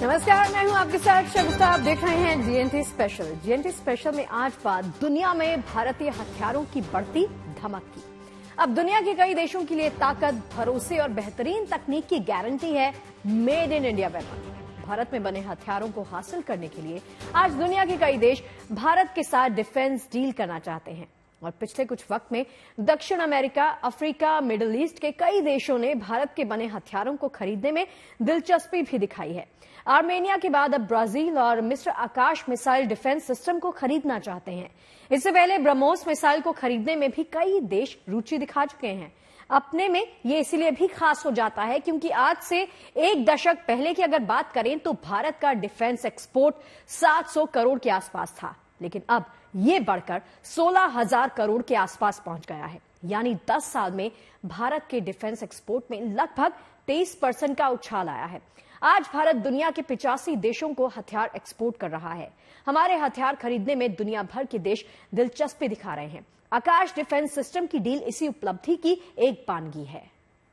नमस्कार, मैं हूं आपके साथ शगुफ्ता। आप देख रहे हैं जीएनटी स्पेशल। जीएनटी स्पेशल में आज बात दुनिया में भारतीय हथियारों की बढ़ती धमक की। अब दुनिया के कई देशों के लिए ताकत, भरोसे और बेहतरीन तकनीक की गारंटी है made in India weapon. Bharat में बने हथियारों को हासिल करने के लिए आज दुनिया के कई देश भारत के साथ डिफेंस डील करना चाहते हैं और पिछले कुछ वक्त में दक्षिण अमेरिका, अफ्रीका, मिडिल ईस्ट के कई देशों ने भारत के बने हथियारों को खरीदने में दिलचस्पी भी दिखाई है। आर्मेनिया के बाद अब ब्राजील और मिस्र आकाश मिसाइल डिफेंस सिस्टम को खरीदना चाहते हैं। इससे पहले ब्रह्मोस मिसाइल को खरीदने में भी कई देश रुचि दिखा चुके हैं। अपने में ये इसलिए भी खास हो जाता है क्योंकि आज से एक दशक पहले की अगर बात करें तो भारत का डिफेंस एक्सपोर्ट 700 करोड़ के आसपास था, लेकिन अब ये बढ़कर 16,000 करोड़ के आसपास पहुंच गया है। यानी 10 साल में भारत के डिफेंस एक्सपोर्ट में लगभग 23% का उछाल आया है। आज भारत दुनिया के 85 देशों को हथियार एक्सपोर्ट कर रहा है। हमारे हथियार खरीदने में दुनिया भर के देश दिलचस्पी दिखा रहे हैं। आकाश डिफेंस सिस्टम की डील इसी उपलब्धि की एक बानगी है।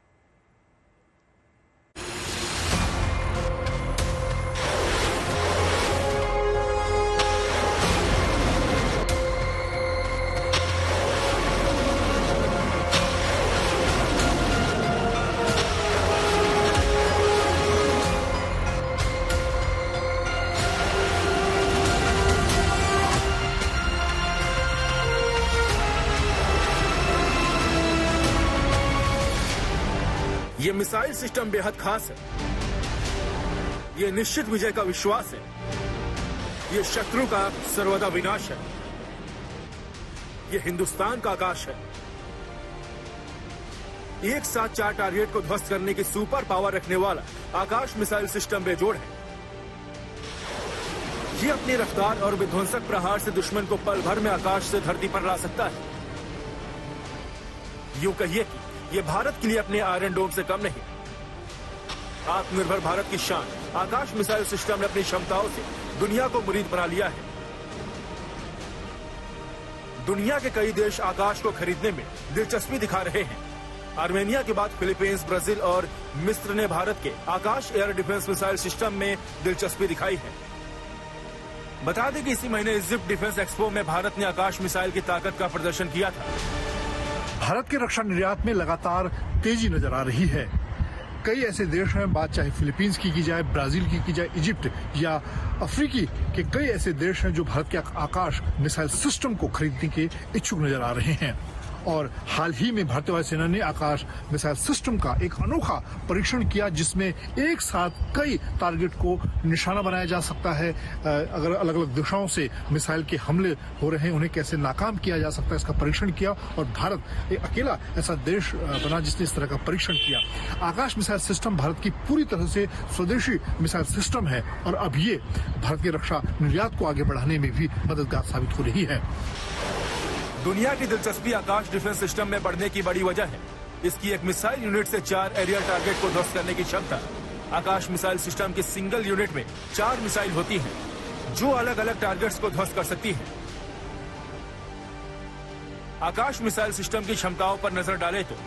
ये मिसाइल सिस्टम बेहद खास है। ये निश्चित विजय का विश्वास है। ये शत्रु का सर्वदा विनाश है। ये हिंदुस्तान का आकाश है। एक साथ 4 टारगेट को ध्वस्त करने की सुपर पावर रखने वाला आकाश मिसाइल सिस्टम बेजोड़ है। ये अपनी रफ्तार और विध्वंसक प्रहार से दुश्मन को पल भर में आकाश से धरती पर ला सकता है। यूं कहिए कि ये भारत के लिए अपने आयरन डोम से कम नहीं। आत्मनिर्भर भारत की शान आकाश मिसाइल सिस्टम ने अपनी क्षमताओं से दुनिया को मुरीद बना लिया है। दुनिया के कई देश आकाश को खरीदने में दिलचस्पी दिखा रहे हैं। आर्मेनिया के बाद फिलीपींस, ब्राजील और मिस्र ने भारत के Akash air defence missile system में दिलचस्पी दिखाई है। बता दें कि इसी महीने इजिप्ट डिफेंस एक्सपो में भारत ने आकाश मिसाइल की ताकत का प्रदर्शन किया था। भारत के रक्षा निर्यात में लगातार तेजी नजर आ रही है। कई ऐसे देश हैं, बात चाहे फिलीपींस की जाए, ब्राजील की जाए, इजिप्ट या अफ्रीकी के कई ऐसे देश हैं जो भारत के आकाश मिसाइल सिस्टम को खरीदने के इच्छुक नजर आ रहे हैं। और हाल ही में भारतीय वायुसेना ने आकाश मिसाइल सिस्टम का एक अनोखा परीक्षण किया जिसमें एक साथ कई टारगेट को निशाना बनाया जा सकता है। अगर अलग अलग दिशाओं से मिसाइल के हमले हो रहे हैं उन्हें कैसे नाकाम किया जा सकता है, इसका परीक्षण किया। और भारत एक अकेला ऐसा देश बना जिसने इस तरह का परीक्षण किया। आकाश मिसाइल सिस्टम भारत की पूरी तरह से स्वदेशी मिसाइल सिस्टम है और अब ये भारत के रक्षा निर्यात को आगे बढ़ाने में भी मददगार साबित हो रही है। दुनिया की दिलचस्पी आकाश डिफेंस सिस्टम में बढ़ने की बड़ी वजह है इसकी एक मिसाइल यूनिट से 4 एरियल टारगेट को ध्वस्त करने की क्षमता। आकाश मिसाइल सिस्टम की सिंगल यूनिट में 4 मिसाइल होती हैं जो अलग अलग टारगेट्स को ध्वस्त कर सकती हैं। आकाश मिसाइल सिस्टम की क्षमताओं पर नजर डालें तो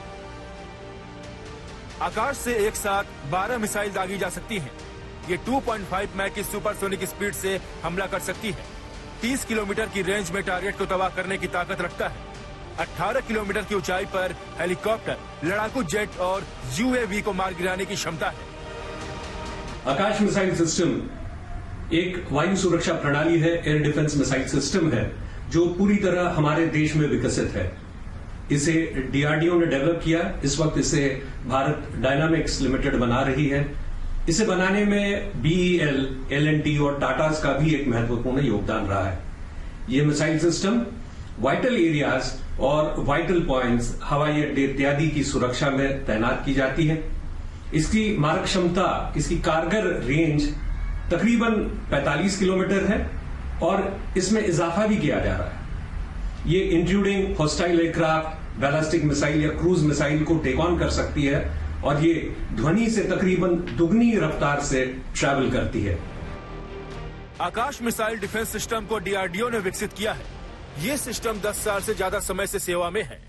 आकाश से एक साथ 12 मिसाइल दागी जा सकती हैं। ये 2.5 मैक की सुपरसोनिक स्पीड से हमला कर सकती है। 30 किलोमीटर की रेंज में टारगेट को तबाह करने की ताकत रखता है। 18 किलोमीटर की ऊंचाई पर हेलीकॉप्टर, लड़ाकू जेट और यूएवी को मार गिराने की क्षमता है। आकाश मिसाइल सिस्टम एक वायु सुरक्षा प्रणाली है, एयर डिफेंस मिसाइल सिस्टम है जो पूरी तरह हमारे देश में विकसित है। इसे डीआरडीओ ने डेवलप किया। इस वक्त इसे भारत डायनामिक्स लिमिटेड बना रही है। इसे बनाने में बीईएल, एलएनटी और टाटास का भी एक महत्वपूर्ण योगदान रहा है। ये मिसाइल सिस्टम वाइटल एरियाज और वाइटल पॉइंट्स, हवाई अड्डे इत्यादि की सुरक्षा में तैनात की जाती है। इसकी मारक क्षमता, इसकी कारगर रेंज तकरीबन 45 किलोमीटर है और इसमें इजाफा भी किया जा रहा है। ये intruding hostile aircraft, ballistic missile या क्रूज मिसाइल को टेक ऑन कर सकती है और ये ध्वनि से तकरीबन दुगनी रफ्तार से ट्रैवल करती है। आकाश मिसाइल डिफेंस सिस्टम को डीआरडीओ ने विकसित किया है। ये सिस्टम 10 साल से ज्यादा समय से सेवा में है।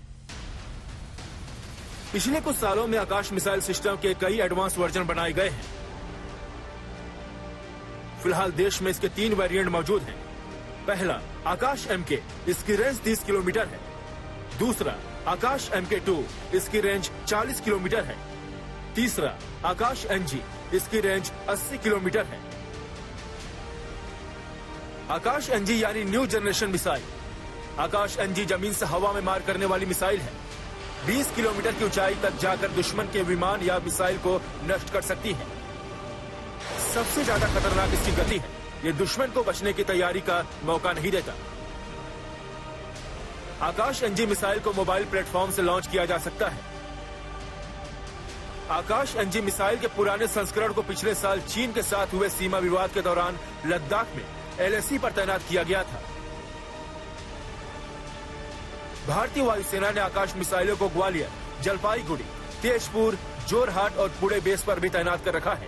पिछले कुछ सालों में आकाश मिसाइल सिस्टम के कई एडवांस वर्जन बनाए गए हैं। फिलहाल देश में इसके 3 वेरिएंट मौजूद हैं। पहला आकाश MK, इसकी रेंज 30 किलोमीटर है। दूसरा आकाश MK2, इसकी रेंज 40 किलोमीटर है। तीसरा आकाश NG, इसकी रेंज 80 किलोमीटर है। आकाश NG यानी new generation missile. Akash NG जमीन से हवा में मार करने वाली मिसाइल है। 20 किलोमीटर की ऊंचाई तक जाकर दुश्मन के विमान या मिसाइल को नष्ट कर सकती है। सबसे ज्यादा खतरनाक इसकी गति है। ये दुश्मन को बचने की तैयारी का मौका नहीं देता। आकाश NG मिसाइल को मोबाइल प्लेटफॉर्म से लॉन्च किया जा सकता है। आकाश NG मिसाइल के पुराने संस्करण को पिछले साल चीन के साथ हुए सीमा विवाद के दौरान लद्दाख में LAC पर तैनात किया गया था। भारतीय वायुसेना ने आकाश मिसाइलों को ग्वालियर, जलपाईगुड़ी, तेजपुर, जोरहाट और पुणे बेस पर भी तैनात कर रखा है।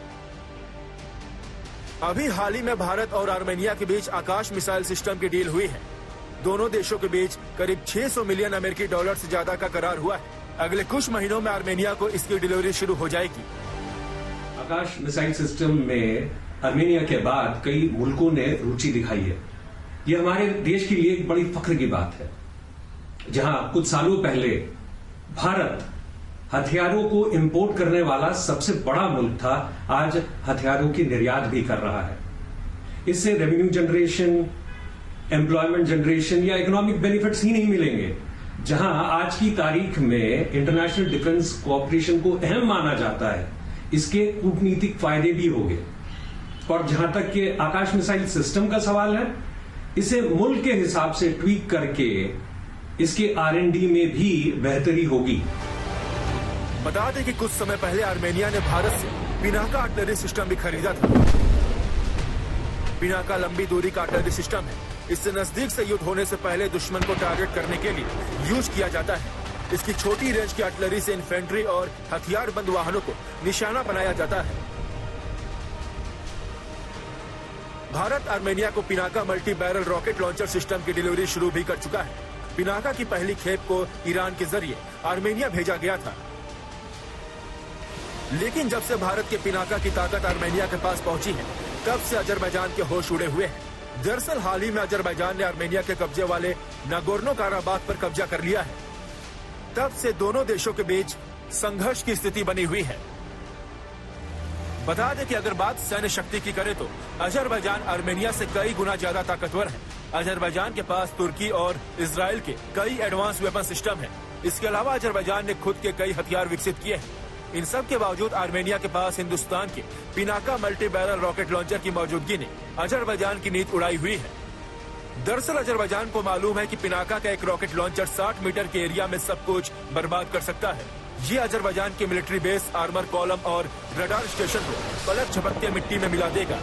अभी हाल ही में भारत और आर्मेनिया के बीच आकाश मिसाइल सिस्टम की डील हुई है। दोनों देशों के बीच करीब 600 मिलियन अमेरिकी डॉलर से ज्यादा का करार हुआ है। अगले कुछ महीनों में आर्मेनिया को इसकी डिलीवरी शुरू हो जाएगी। आकाश मिसाइल सिस्टम में आर्मेनिया के बाद कई मुल्कों ने रुचि दिखाई है। ये हमारे देश के लिए एक बड़ी फख्र की बात है। जहां कुछ सालों पहले भारत हथियारों को इंपोर्ट करने वाला सबसे बड़ा मुल्क था, आज हथियारों की निर्यात भी कर रहा है। इससे रेवेन्यू जनरेशन, एम्प्लॉयमेंट जनरेशन या इकोनॉमिक बेनिफिट्स ही नहीं मिलेंगे। जहां आज की तारीख में इंटरनेशनल डिफेंस कोऑपरेशन को अहम माना जाता है, इसके कूटनीतिक फायदे भी होंगे। और जहां तक कि आकाश मिसाइल सिस्टम का सवाल है, इसे मुल्क के हिसाब से ट्वीक करके इसके R&D में भी बेहतरी होगी। बता दें कि कुछ समय पहले आर्मेनिया ने भारत से पिनाका आर्टिलरी सिस्टम भी खरीदा था। पिनाका लंबी दूरी का आर्टिलरी सिस्टम है। इससे नजदीक से युद्ध होने से पहले दुश्मन को टारगेट करने के लिए यूज किया जाता है। इसकी छोटी रेंज की आर्टिलरी से इन्फेंट्री और हथियारबंद वाहनों को निशाना बनाया जाता है। भारत आर्मेनिया को Pinaka multi barrel rocket launcher system की डिलीवरी शुरू भी कर चुका है। पिनाका की पहली खेप को ईरान के जरिए आर्मेनिया भेजा गया था। लेकिन जब से भारत के पिनाका की ताकत आर्मेनिया के पास पहुंची है, तब से अजरबैजान के होश उड़े हुए हैं। दरअसल हाल ही में अजरबैजान ने आर्मेनिया के कब्जे वाले नागोर्नो काराबाख पर कब्जा कर लिया है। तब से दोनों देशों के बीच संघर्ष की स्थिति बनी हुई है। बता दें कि अगर बात सैन्य शक्ति की करें तो अजरबैजान आर्मेनिया से कई गुना ज्यादा ताकतवर है। अजरबैजान के पास तुर्की और इजराइल के कई एडवांस वेपन सिस्टम है। इसके अलावा अजरबैजान ने खुद के कई हथियार विकसित किए हैं। इन सब के बावजूद आर्मेनिया के पास हिंदुस्तान के Pinaka multi barrel rocket launcher की मौजूदगी ने अजरबैजान की नींद उड़ाई हुई है। दरअसल अजरबैजान को मालूम है कि पिनाका का एक रॉकेट लॉन्चर 60 मीटर के एरिया में सब कुछ बर्बाद कर सकता है। ये अजरबैजान के मिलिट्री बेस, आर्मर कॉलम और रडार स्टेशन को पलट झपक के मिट्टी में मिला देगा।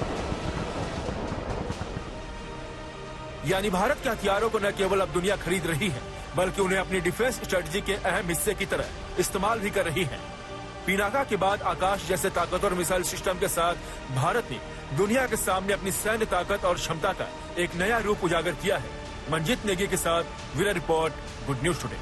यानी भारत के हथियारों को न केवल अब दुनिया खरीद रही है, बल्कि उन्हें अपनी डिफेंस स्ट्रेटजी के अहम हिस्से की तरह इस्तेमाल भी कर रही है। पिनाका के बाद आकाश जैसे ताकतवर मिसाइल सिस्टम के साथ भारत ने दुनिया के सामने अपनी सैन्य ताकत और क्षमता का एक नया रूप उजागर किया है। मंजीत नेगी के साथ bureau report, good news today.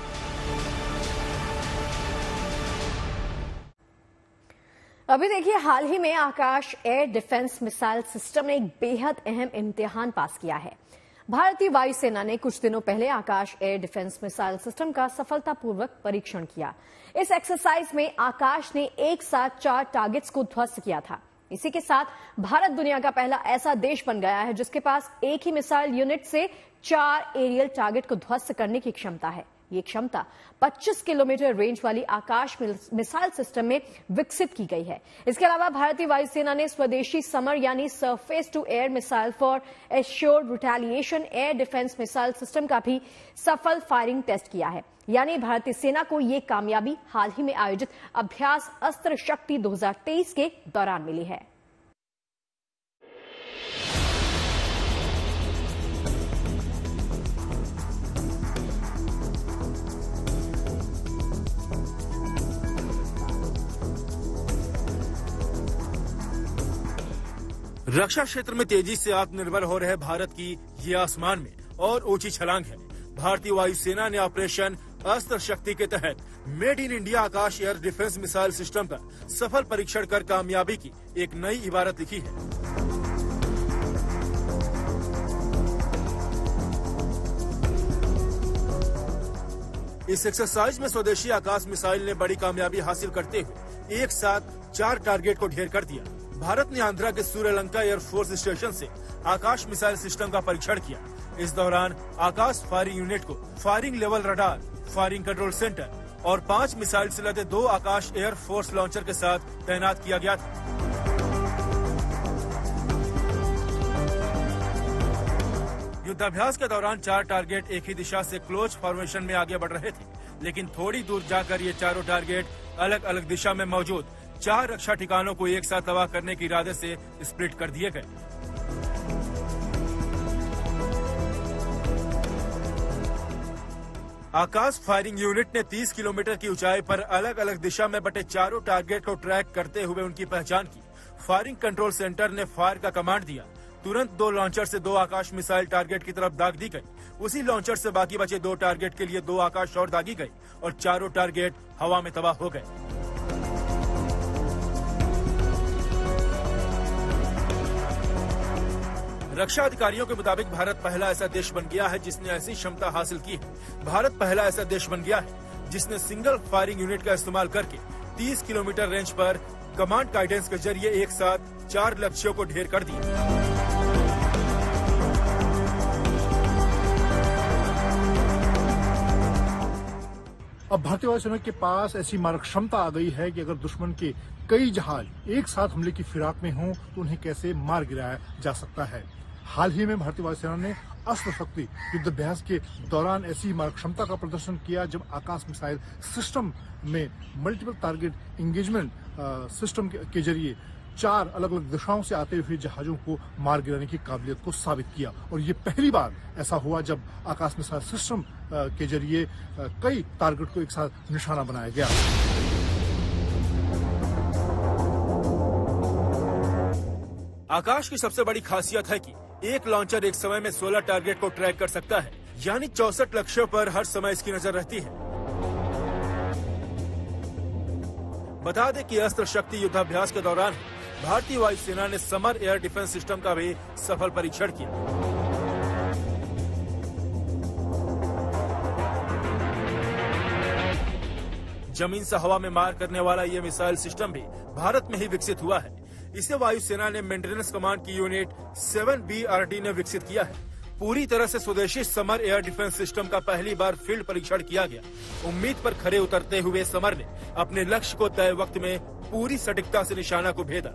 अभी देखिए, हाल ही में Akash air defence missile system ने एक बेहद अहम इम्तिहान पास किया है। भारतीय वायुसेना ने कुछ दिनों पहले Akash air defence missile system का सफलतापूर्वक परीक्षण किया। इस एक्सरसाइज में आकाश ने एक साथ 4 टारगेट्स को ध्वस्त किया था। इसी के साथ भारत दुनिया का पहला ऐसा देश बन गया है जिसके पास एक ही मिसाइल यूनिट से 4 एरियल टारगेट को ध्वस्त करने की क्षमता है। ये क्षमता 25 किलोमीटर रेंज वाली आकाश मिसाइल सिस्टम में विकसित की गई है। इसके अलावा भारतीय वायुसेना ने स्वदेशी समर यानी surface to air missile for assured retaliation air defence missile system का भी सफल फायरिंग टेस्ट किया है। यानी भारतीय सेना को यह कामयाबी हाल ही में आयोजित अभ्यास अस्त्र शक्ति 2023 के दौरान मिली है। रक्षा क्षेत्र में तेजी से आत्मनिर्भर हो रहे भारत की ये आसमान में और ऊंची छलांग है। भारतीय वायुसेना ने ऑपरेशन अस्त्र शक्ति के तहत made in India Akash air defence missile system का सफल परीक्षण कर कामयाबी की एक नई इबारत लिखी है। इस एक्सरसाइज में स्वदेशी आकाश मिसाइल ने बड़ी कामयाबी हासिल करते हुए एक साथ 4 टारगेट को ढेर कर दिया। भारत ने आंध्रा के सूर्यलंका एयरफोर्स स्टेशन से आकाश मिसाइल सिस्टम का परीक्षण किया। इस दौरान आकाश फायरिंग यूनिट को firing level radar, firing control centre और 5 मिसाइल से लदे 2 आकाश एयरफोर्स लॉन्चर के साथ तैनात किया गया था। युद्धाभ्यास के दौरान 4 टारगेट एक ही दिशा से क्लोज फॉर्मेशन में आगे बढ़ रहे थे, लेकिन थोड़ी दूर जाकर ये चारों टारगेट अलग अलग दिशा में मौजूद 4 रक्षा ठिकानों को एक साथ तबाह करने के इरादे से स्प्लिट कर दिए गए। आकाश फायरिंग यूनिट ने 30 किलोमीटर की ऊंचाई पर अलग अलग दिशा में बटे चारों टारगेट को ट्रैक करते हुए उनकी पहचान की। फायरिंग कंट्रोल सेंटर ने फायर का कमांड दिया। तुरंत 2 लॉन्चर से 2 आकाश मिसाइल टारगेट की तरफ दाग दी गई। उसी लॉन्चर से बाकी बचे 2 टारगेट के लिए 2 आकाश और दागी गई और चारों टारगेट हवा में तबाह हो गए। रक्षा अधिकारियों के मुताबिक भारत पहला ऐसा देश बन गया है जिसने ऐसी क्षमता हासिल की है। भारत पहला ऐसा देश बन गया है जिसने सिंगल फायरिंग यूनिट का इस्तेमाल करके 30 किलोमीटर रेंज पर कमांड गाइडेंस के जरिए एक साथ 4 लक्ष्यों को ढेर कर दिया। अब भारतीय वायुसेना के पास ऐसी मारक क्षमता आ गई है कि अगर दुश्मन के कई जहाज एक साथ हमले की फिराक में हों तो उन्हें कैसे मार गिराया जा सकता है। हाल ही में भारतीय वायुसेना ने अस्त्र शक्ति युद्धाभ्यास के दौरान ऐसी मारक क्षमता का प्रदर्शन किया जब आकाश मिसाइल सिस्टम में मल्टीपल टारगेट एंगेजमेंट सिस्टम के जरिए 4 अलग अलग दिशाओं से आते हुए जहाजों को मार गिराने की काबिलियत को साबित किया। और ये पहली बार ऐसा हुआ जब आकाश मिसाइल सिस्टम के जरिए कई टारगेट को एक साथ निशाना बनाया गया। आकाश की सबसे बड़ी खासियत है कि एक लॉन्चर एक समय में 16 टारगेट को ट्रैक कर सकता है, यानी 64 लक्ष्यों पर हर समय इसकी नजर रहती है। बता दें कि अस्त्र शक्ति युद्धाभ्यास के दौरान भारतीय वायुसेना ने समर एयर डिफेंस सिस्टम का भी सफल परीक्षण किया। जमीन से हवा में मार करने वाला ये मिसाइल सिस्टम भी भारत में ही विकसित हुआ है। इसे वायुसेना ने मेंटेनेंस कमांड की यूनिट 7BRD ने विकसित किया है। पूरी तरह से स्वदेशी समर एयर डिफेंस सिस्टम का पहली बार फील्ड परीक्षण किया गया। उम्मीद पर खरे उतरते हुए समर ने अपने लक्ष्य को तय वक्त में पूरी सटीकता से निशाना को भेदा।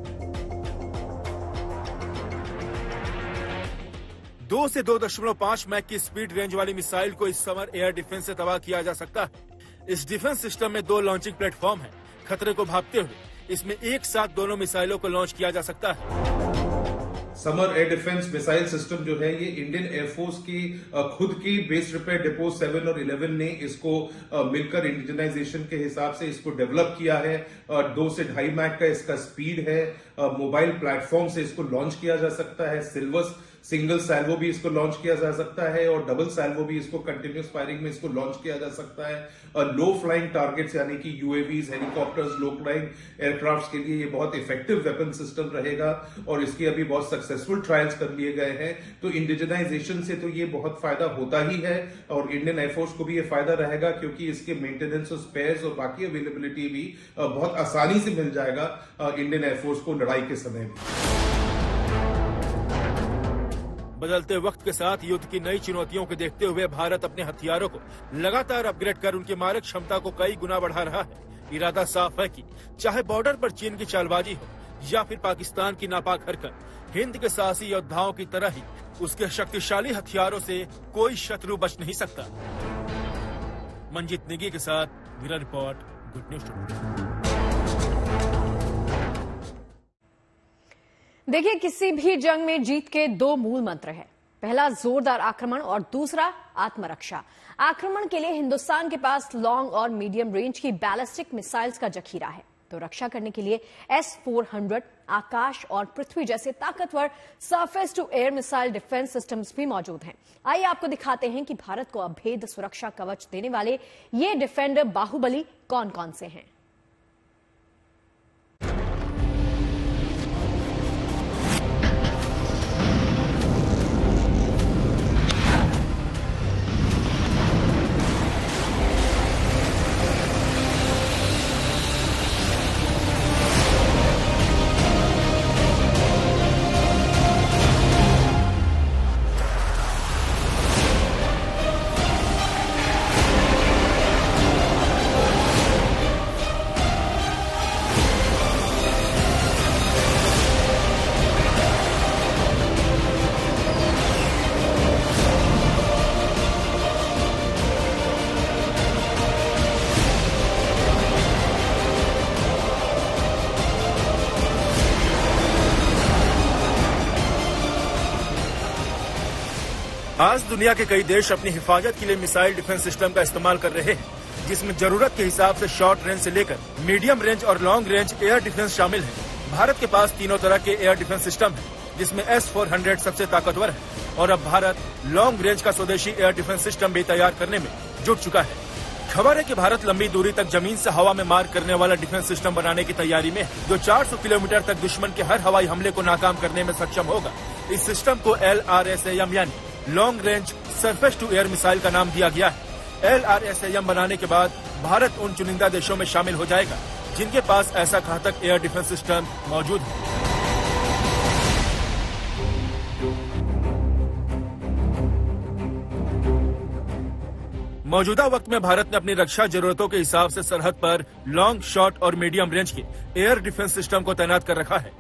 2 से 2.5 मैक की स्पीड रेंज वाली मिसाइल को इस समर एयर डिफेंस से तबाह किया जा सकता है। इस डिफेंस सिस्टम में 2 लॉन्चिंग प्लेटफॉर्म है। खतरे को भांपते हुए इसमें एक साथ दोनों मिसाइलों को लॉन्च किया जा सकता है। Samar air defence missile system जो है ये इंडियन एयरफोर्स की खुद की बेस रिपेयर डिपो 7 और 11 ने इसको मिलकर इंडिजनाइजेशन के हिसाब से इसको डेवलप किया है। 2 से 2.5 मैक का इसका स्पीड है। मोबाइल प्लेटफॉर्म से इसको लॉन्च किया जा सकता है। सिंगल सैल्वो भी इसको लॉन्च किया जा सकता है और डबल सैल्वो भी इसको कंटिन्यूस फायरिंग में इसको लॉन्च किया जा सकता है। लो फ्लाइंग टारगेट्स यानी कि UAVs, helicopters, low flying aircrafts के लिए ये बहुत इफेक्टिव वेपन सिस्टम रहेगा और इसके अभी बहुत सक्सेसफुल ट्रायल्स कर लिए गए हैं। तो इंडिजनाइजेशन से तो ये बहुत फायदा होता ही है और इंडियन एयरफोर्स को भी ये फायदा रहेगा क्योंकि इसके मेंटेनेंस और स्पेयर्स और बाकी अवेलेबिलिटी भी बहुत आसानी से मिल जाएगा इंडियन एयरफोर्स को लड़ाई के समय भी। बदलते वक्त के साथ युद्ध की नई चुनौतियों को देखते हुए भारत अपने हथियारों को लगातार अपग्रेड कर उनकी मारक क्षमता को कई गुना बढ़ा रहा है। इरादा साफ है कि चाहे बॉर्डर पर चीन की चालबाजी हो या फिर पाकिस्तान की नापाक हरकत, हिंद के साहसी योद्धाओं की तरह ही उसके शक्तिशाली हथियारों से कोई शत्रु बच नहीं सकता। मंजीत नेगी के साथ ब्यूरो रिपोर्ट, गुड न्यूज। देखिए, किसी भी जंग में जीत के 2 मूल मंत्र हैं। पहला जोरदार आक्रमण और दूसरा आत्मरक्षा। आक्रमण के लिए हिंदुस्तान के पास लॉन्ग और मीडियम रेंज की बैलिस्टिक मिसाइल्स का जखीरा है, तो रक्षा करने के लिए S-400 आकाश और पृथ्वी जैसे ताकतवर surface to air missile defence systems भी मौजूद हैं। आइए आपको दिखाते हैं कि भारत को अभेद सुरक्षा कवच देने वाले ये डिफेंडर बाहुबली कौन कौन से हैं। आज दुनिया के कई देश अपनी हिफाजत के लिए मिसाइल डिफेंस सिस्टम का इस्तेमाल कर रहे हैं, जिसमें जरूरत के हिसाब से शॉर्ट रेंज से लेकर मीडियम रेंज और लॉन्ग रेंज एयर डिफेंस शामिल है। भारत के पास तीनों तरह के एयर डिफेंस सिस्टम है, जिसमें S-400 सबसे ताकतवर है और अब भारत लॉन्ग रेंज का स्वदेशी एयर डिफेंस सिस्टम भी तैयार करने में जुट चुका है। खबर है कि भारत लंबी दूरी तक जमीन से हवा में मार करने वाला डिफेंस सिस्टम बनाने की तैयारी में है, जो 400 किलोमीटर तक दुश्मन के हर हवाई हमले को नाकाम करने में सक्षम होगा। इस सिस्टम को LRSAM यानी long range surface to air missile का नाम दिया गया है। LRSAM बनाने के बाद भारत उन चुनिंदा देशों में शामिल हो जाएगा जिनके पास ऐसा घातक एयर डिफेंस सिस्टम मौजूद है। मौजूदा वक्त में भारत ने अपनी रक्षा जरूरतों के हिसाब से सरहद पर लॉन्ग, शॉर्ट और मीडियम रेंज के एयर डिफेंस सिस्टम को तैनात कर रखा है।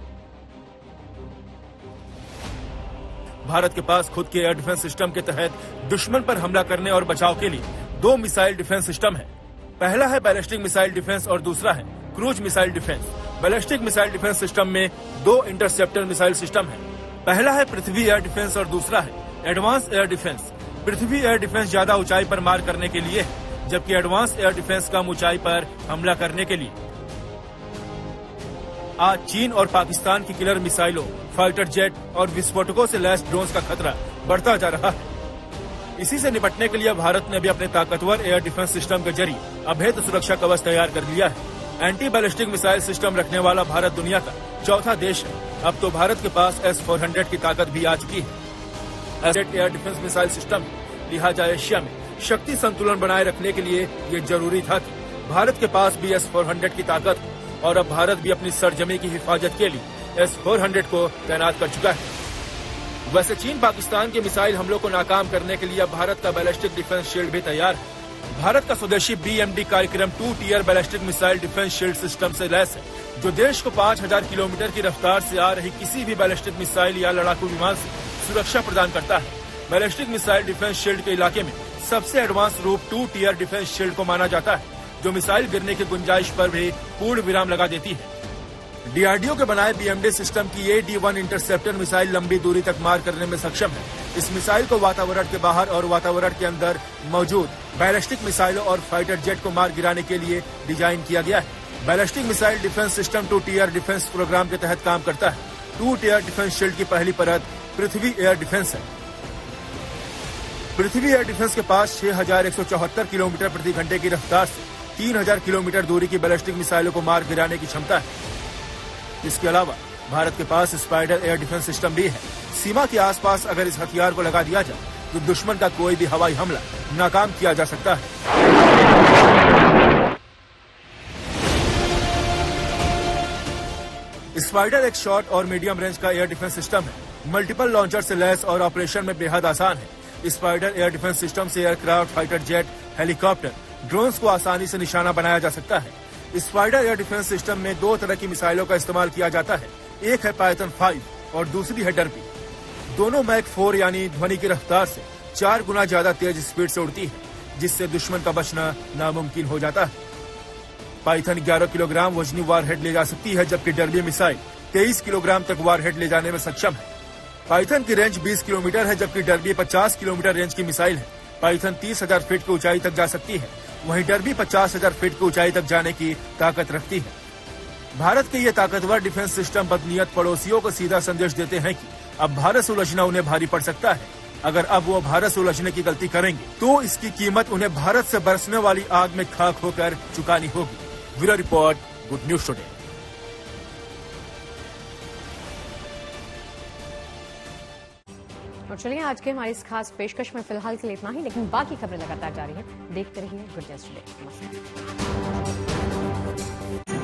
भारत के पास खुद के एयर डिफेंस सिस्टम के तहत दुश्मन पर हमला करने और बचाव के लिए 2 मिसाइल डिफेंस सिस्टम है। पहला है बैलिस्टिक मिसाइल डिफेंस और दूसरा है cruise missile defence. Ballistic missile defence system में 2 इंटरसेप्टर मिसाइल सिस्टम है। पहला है पृथ्वी एयर डिफेंस और दूसरा है advance air defence. Prithvi air defence ज्यादा ऊंचाई पर मार करने के लिए है, जबकि एडवांस एयर डिफेंस कम ऊंचाई पर हमला करने के लिए। आज चीन और पाकिस्तान की किलर मिसाइलों, फाइटर जेट और विस्फोटकों से लैस ड्रोन्स का खतरा बढ़ता जा रहा है। इसी से निपटने के लिए भारत ने भी अपने ताकतवर एयर डिफेंस सिस्टम के जरिए अभेद सुरक्षा कवच तैयार कर लिया है। एंटी बैलिस्टिक मिसाइल सिस्टम रखने वाला भारत दुनिया का चौथा देश है। अब तो भारत के पास S-400 की ताकत भी आ चुकी है। एयर डिफेंस मिसाइल सिस्टम, लिहाजा एशिया में शक्ति संतुलन बनाए रखने के लिए ये जरूरी था कि भारत के पास भी S-400 की ताकत हो, और अब भारत भी अपनी सरजमी की हिफाजत के लिए S-400 को तैनात कर चुका है। वैसे चीन पाकिस्तान के मिसाइल हमलों को नाकाम करने के लिए अब भारत का बैलिस्टिक डिफेंस शील्ड भी तैयार है। भारत का स्वदेशी BMD कार्यक्रम 2 tier ballistic missile defence shield system से लैस है, जो देश को 5000 किलोमीटर की रफ्तार से आ रही किसी भी बैलिस्टिक मिसाइल या लड़ाकू विमान से सुरक्षा प्रदान करता है। बैलिस्टिक मिसाइल डिफेंस शील्ड के इलाके में सबसे एडवांस रूप 2 टियर डिफेंस शील्ड को माना जाता है, जो मिसाइल गिरने की गुंजाइश पर भी पूर्ण विराम लगा देती है। DRDO के बनाए BMD सिस्टम की AD-1 इंटरसेप्टर मिसाइल लंबी दूरी तक मार करने में सक्षम है। इस मिसाइल को वातावरण के बाहर और वातावरण के अंदर मौजूद बैलिस्टिक मिसाइलों और फाइटर जेट को मार गिराने के लिए डिजाइन किया गया है। Ballistic missile defence system 2 tier defence programme के तहत काम करता है। 2 टियर डिफेंस शील्ड की पहली परत पृथ्वी एयर डिफेंस है। पृथ्वी एयर डिफेंस के पास 6174 किलोमीटर प्रति घंटे की रफ्तार से 3000 किलोमीटर दूरी की बैलिस्टिक मिसाइलों को मार गिराने की क्षमता है। इसके अलावा भारत के पास स्पाइडर एयर डिफेंस सिस्टम भी है। सीमा के आसपास अगर इस हथियार को लगा दिया जाए तो दुश्मन का कोई भी हवाई हमला नाकाम किया जा सकता है। स्पाइडर एक शॉर्ट और मीडियम रेंज का एयर डिफेंस सिस्टम है। मल्टीपल लॉन्चर से लैस और ऑपरेशन में बेहद आसान है। स्पाइडर एयर डिफेंस सिस्टम से aircraft, fighter jet, helicopter, drones को आसानी से निशाना बनाया जा सकता है। स्पाइडर एयर डिफेंस सिस्टम में 2 तरह की मिसाइलों का इस्तेमाल किया जाता है। एक है पाइथन 5 और दूसरी है डर्बी। दोनों मैक 4 यानी ध्वनि की रफ्तार से 4 गुना ज्यादा तेज स्पीड से उड़ती है, जिससे दुश्मन का बचना नामुमकिन हो जाता है। पाइथन 11 किलोग्राम वजनी वारहेड ले जा सकती है, जबकि डर्बी मिसाइल 23 किलोग्राम तक वारहेड ले जाने में सक्षम है। पाइथन की रेंज 20 किलोमीटर है, जबकि डर्बी 50 किलोमीटर रेंज की मिसाइल है। पाइथन 30,000 फीट की ऊंचाई तक जा सकती है, वहीं डर्बी 50,000 फीट की ऊंचाई तक जाने की ताकत रखती है। भारत के ये ताकतवर डिफेंस सिस्टम बदनीयत पड़ोसियों को सीधा संदेश देते हैं कि अब भारत से उलझना उन्हें भारी पड़ सकता है। अगर अब वो भारत से उलझने की गलती करेंगे तो इसकी कीमत उन्हें भारत से बरसने वाली आग में खाक होकर चुकानी होगी। Bureau report, good news today. और चलिए आज के हमारी इस खास पेशकश में फिलहाल के लिए इतना ही, लेकिन बाकी खबरें लगातार जारी हैं। देखते रहिए गुड न्यूज टुडे।